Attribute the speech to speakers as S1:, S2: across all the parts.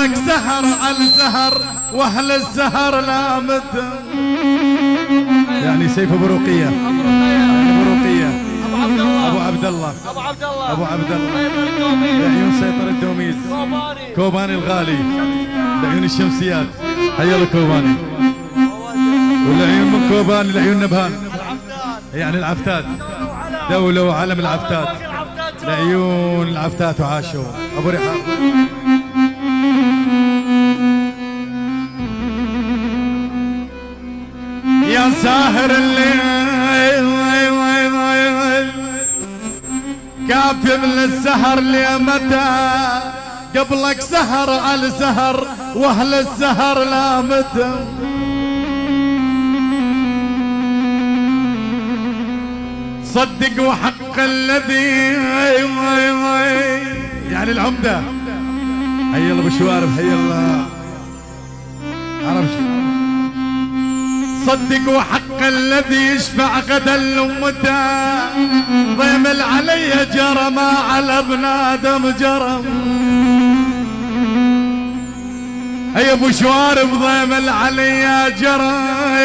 S1: لك سهر على الزهر واهل الزهر لامتهم. يعني سيف ابو رقيه، ابو رقيه، ابو عبد الله، ابو عبد الله لعيون سيطر الدوميز، كوباني الغالي لعيون الشمسيات، حي الله كوباني. والعيون من كوباني لعيون نبهان، يعني العفتات، دولة وعلم العفتات، لعيون العفتات وعاشوا. ابو رحاب يا ساهر الليل كاتب للسهر لمتى، قبلك سهر على سهر واهل السهر لامتهم. صدق وحق الذي يعني العمدة، حي الله ابو شوارب، حي الله عرب. صدق وحق الذي يشفع غدا لامته، ضيمل علي جرى ما على ابن ادم جرى. اي ابو شوارب ضيمل علي جرى،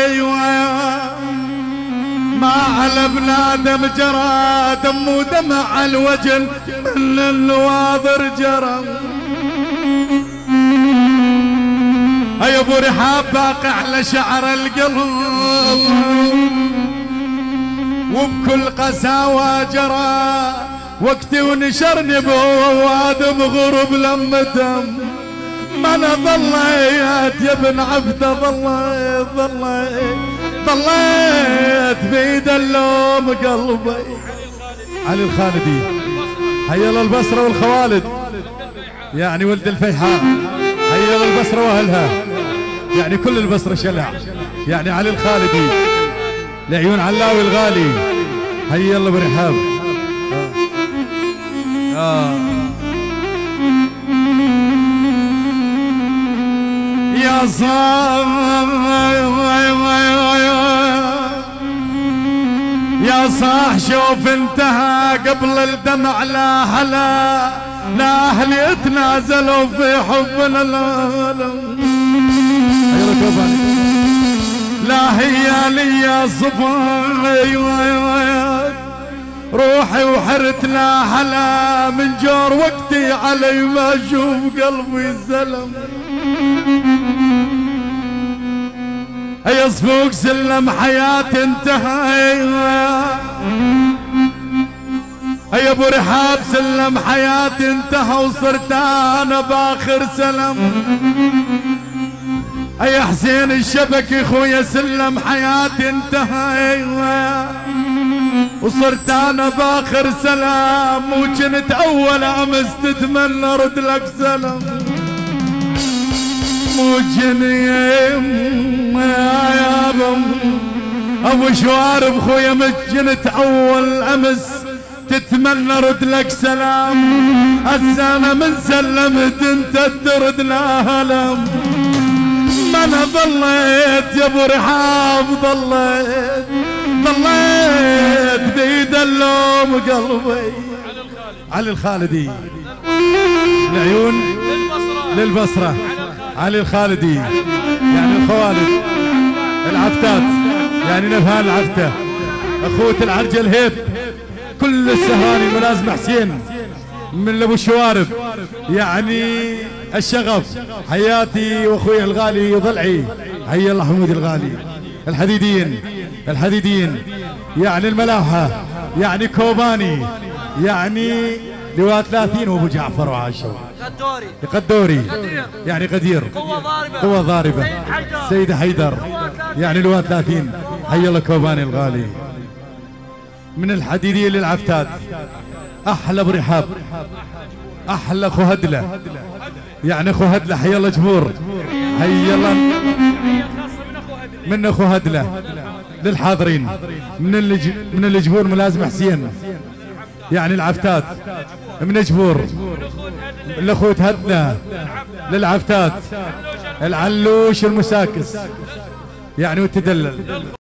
S1: ما على ابن ادم جرى، دم ودمع الوجل من النواظر جرى. يا ابو رحاب باقي على شعر القلب، وبكل قساوة جرى، وقتي ونشرني بوادم غرب لمتم. ما انا ظليت يا ابن عبده، ظليت بيد اللوم قلبي. علي الخالدي، حي الله البصره والخوالد، يعني ولد الفيحاء، حي الله البصره واهلها، يعني كل البصره شلع، يعني علي الخالدي لعيون علاوي الغالي، حي الله برحاب. يا يا صاح شوف انتهى قبل الدمع، لا هلا لا اهلي اتنازلوا في حبنا، لا هي لي صفاي روحي وحرت، لا هلا من جور وقتي علي ما اشوف قلبي الزلم. يصفوك سلم حياتي انتهى، يا ابو رحاب سلم حياتي انتهى، وصرت انا باخر سلم. يا حسين الشبك اخويا سلم حياتي انتهى، وصرت انا باخر سلام، وكنت اول امس تتمنى ارد لك سلام. موجني يا ابو شوارب خويا، مجنت اول امس تتمنى ارد لك سلام. هسه انا من سلمت انت ترد لا هلم. ما انا ظليت يا ابو رحاب، ظليت بيد اللوم قلبي. علي الخالدي العيون للبصره، علي الخالدي يعني الخوالد العفتات، يعني نبهان العفته، اخوة العرجه الهيب، كل السهراني ملازم حسين من ابو شوارب، يعني الشغف، حياتي واخوي الغالي ضلعي، حي الله حمود الغالي. الحديدين يعني الملاحه، يعني كوباني، يعني لواء 30 وابو جعفر وعاشوا. قدوري يعني قدير، قوة ضاربة، سيد حيدر يعني لواء 30، حي الله كوباني الغالي. من الحديدية للعفتات، احلى ابو رحاب، احلى اخو هدله، يعني اخو هدله، حي الله جبور، حي الله من اخو هدله للحاضرين، من الجبور ملازم حسين، يعني العفتات من جبور، الاخوة هدله للعفتات، العلوش المساكس يعني والتدلل.